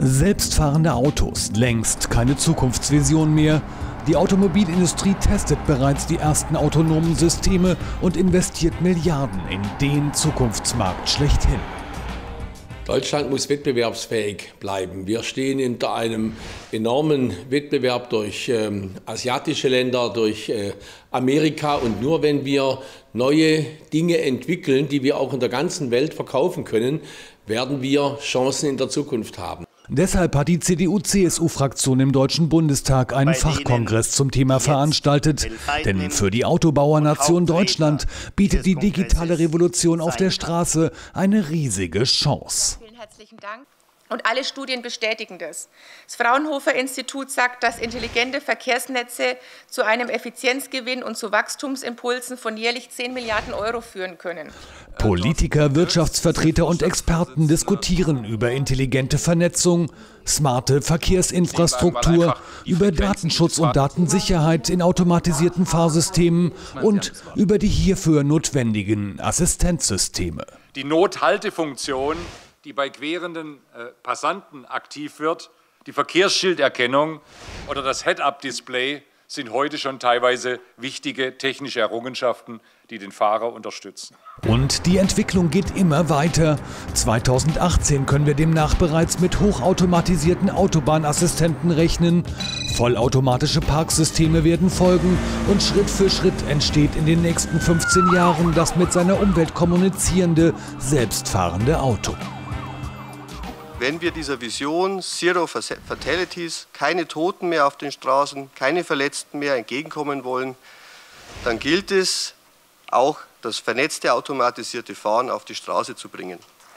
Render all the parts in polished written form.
Selbstfahrende Autos, längst keine Zukunftsvision mehr. Die Automobilindustrie testet bereits die ersten autonomen Systeme und investiert Milliarden in den Zukunftsmarkt schlechthin. Deutschland muss wettbewerbsfähig bleiben. Wir stehen hinter einem enormen Wettbewerb durch asiatische Länder, durch Amerika. Und nur wenn wir neue Dinge entwickeln, die wir auch in der ganzen Welt verkaufen können, werden wir Chancen in der Zukunft haben. Deshalb hat die CDU-CSU-Fraktion im Deutschen Bundestag einen Fachkongress zum Thema veranstaltet. Denn für die Autobauernation Deutschland bietet die digitale Revolution auf der Straße eine riesige Chance. Vielen herzlichen Dank. Und alle Studien bestätigen das. Das Fraunhofer-Institut sagt, dass intelligente Verkehrsnetze zu einem Effizienzgewinn und zu Wachstumsimpulsen von jährlich 10 Milliarden Euro führen können. Politiker, Wirtschaftsvertreter und Experten diskutieren über intelligente Vernetzung, smarte Verkehrsinfrastruktur, über Datenschutz und Datensicherheit in automatisierten Fahrsystemen und über die hierfür notwendigen Assistenzsysteme. Die Nothaltefunktion, die bei querenden Passanten aktiv wird, die Verkehrsschilderkennung oder das Head-Up-Display sind heute schon teilweise wichtige technische Errungenschaften, die den Fahrer unterstützen. Und die Entwicklung geht immer weiter. 2018 können wir demnach bereits mit hochautomatisierten Autobahnassistenten rechnen. Vollautomatische Parksysteme werden folgen und Schritt für Schritt entsteht in den nächsten 15 Jahren das mit seiner Umwelt kommunizierende, selbstfahrende Auto. Wenn wir dieser Vision Zero Fatalities, keine Toten mehr auf den Straßen, keine Verletzten mehr entgegenkommen wollen, dann gilt es, auch das vernetzte automatisierte Fahren auf die Straße zu bringen.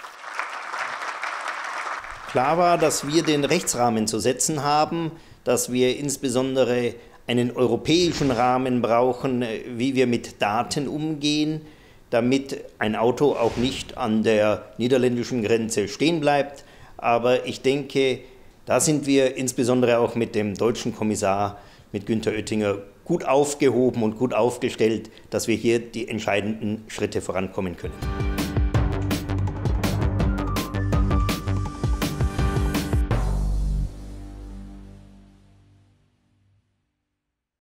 Klar war, dass wir den Rechtsrahmen zu setzen haben, dass wir insbesondere einen europäischen Rahmen brauchen, wie wir mit Daten umgehen, damit ein Auto auch nicht an der niederländischen Grenze stehen bleibt. Aber ich denke, da sind wir insbesondere auch mit dem deutschen Kommissar, mit Günther Oettinger, gut aufgehoben und gut aufgestellt, dass wir hier die entscheidenden Schritte vorankommen können.